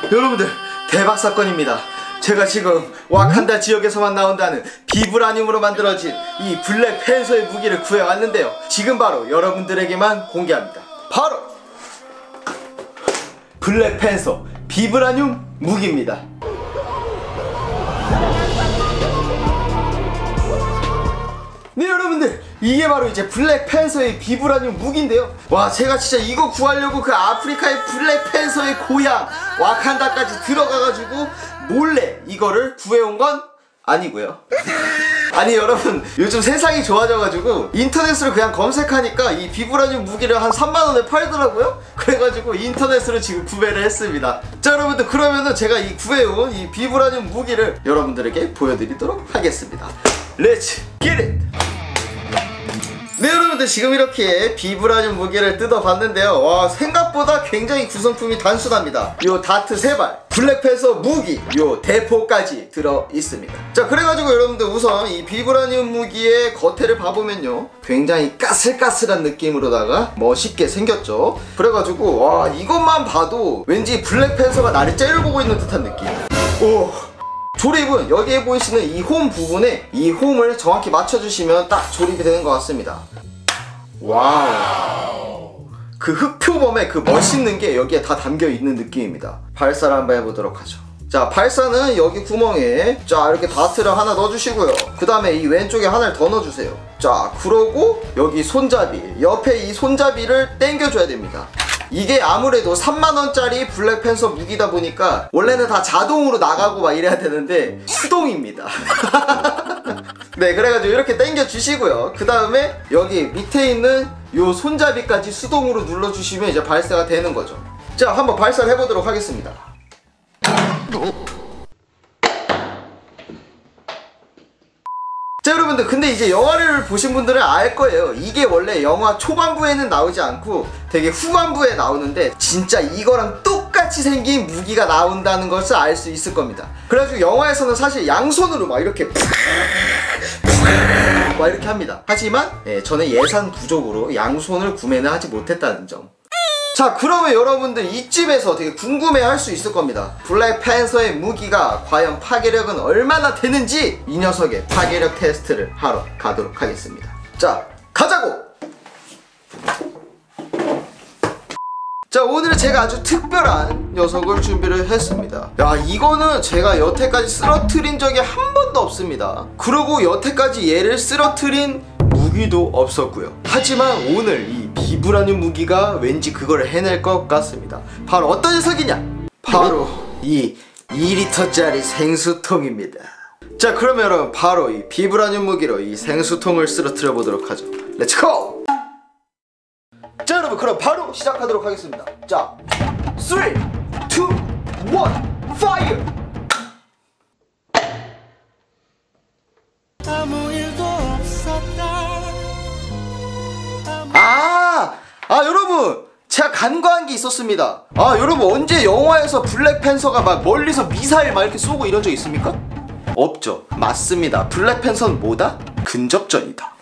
여러분들 대박 사건입니다. 제가 지금 와칸다 지역에서만 나온다는 비브라늄으로 만들어진 이 블랙 팬서의 무기를 구해왔는데요. 지금 바로 여러분들에게만 공개합니다. 바로 블랙 팬서 비브라늄 무기입니다. 네, 여러분들 이게 바로 이제 블랙 팬서의 비브라늄 무기인데요. 와, 제가 진짜 이거 구하려고 그 아프리카의 블랙 팬서의 고향 와칸다까지 들어가가지고 몰래 이거를 구해온 건 아니고요. 아니 여러분, 요즘 세상이 좋아져가지고 인터넷으로 그냥 검색하니까 이 비브라늄 무기를 한 3만원에 팔더라고요. 그래가지고 인터넷으로 지금 구매를 했습니다. 자, 여러분들 그러면은 제가 이 구해온 이 비브라늄 무기를 여러분들에게 보여드리도록 하겠습니다. 렛츠 겟 잇! 네, 여러분들 지금 이렇게 비브라늄 무기를 뜯어봤는데요. 와, 생각보다 굉장히 구성품이 단순합니다. 요 다트 3발, 블랙 팬서 무기, 요 대포까지 들어있습니다. 자, 그래가지고 여러분들 우선 이 비브라늄 무기의 겉에를 봐보면요, 굉장히 까슬까슬한 느낌으로다가 멋있게 생겼죠. 그래가지고 와, 이것만 봐도 왠지 블랙 팬서가 나를 째려보고 있는 듯한 느낌. 오, 조립은 여기에 보이시는 이 홈 부분에 이 홈을 정확히 맞춰주시면 딱 조립이 되는 것 같습니다. 와우, 그 흑표범의 그 멋있는 게 여기에 다 담겨있는 느낌입니다. 발사를 한번 해보도록 하죠. 자, 발사는 여기 구멍에 자 이렇게 다트를 하나 넣어주시고요. 그 다음에 이 왼쪽에 하나를 더 넣어주세요. 자, 그러고 여기 손잡이, 옆에 이 손잡이를 당겨줘야 됩니다. 이게 아무래도 3만원짜리 블랙 팬서 무기다 보니까 원래는 다 자동으로 나가고 막 이래야 되는데 수동입니다. 네, 그래가지고 이렇게 당겨 주시고요. 그 다음에 여기 밑에 있는 요 손잡이까지 수동으로 눌러주시면 이제 발사가 되는 거죠. 자, 한번 발사를 해보도록 하겠습니다. 자, 여러분들 근데 이제 영화를 보신 분들은 알 거예요. 이게 원래 영화 초반부에는 나오지 않고 되게 후반부에 나오는데 진짜 이거랑 똑같이 생긴 무기가 나온다는 것을 알 수 있을 겁니다. 그래가지고 영화에서는 사실 양손으로 막 이렇게 막 이렇게 합니다. 하지만 저는 예산 부족으로 양손을 구매는 하지 못했다는 점. 자, 그러면 여러분들 이쯤에서 되게 궁금해할 수 있을 겁니다. 블랙 팬서의 무기가 과연 파괴력은 얼마나 되는지 이 녀석의 파괴력 테스트를 하러 가도록 하겠습니다. 자, 가자고! 자, 오늘 제가 아주 특별한 녀석을 준비를 했습니다. 야, 이거는 제가 여태까지 쓰러트린 적이 한 번도 없습니다. 그리고 여태까지 얘를 쓰러트린 무기도 없었고요. 하지만 오늘 이 비브라늄 무기가 왠지 그걸 해낼 것 같습니다. 바로 어떤 녀석이냐? 바로 이 2리터짜리 생수통입니다. 자, 그러면 여러분 바로 이 비브라늄 무기로 이 생수통을 쓰러뜨려 보도록 하죠. 렛츠고! 자, 여러분 그럼 바로 시작하도록 하겠습니다. 자, 3, 2, 1, 파이어! 아무 일도 없었다. 여러분, 제가 간과한 게 있었습니다. 여러분 언제 영화에서 블랙 팬서가 막 멀리서 미사일 막 이렇게 쏘고 이런 적 있습니까? 없죠. 맞습니다. 블랙 팬서는 뭐다? 근접전이다.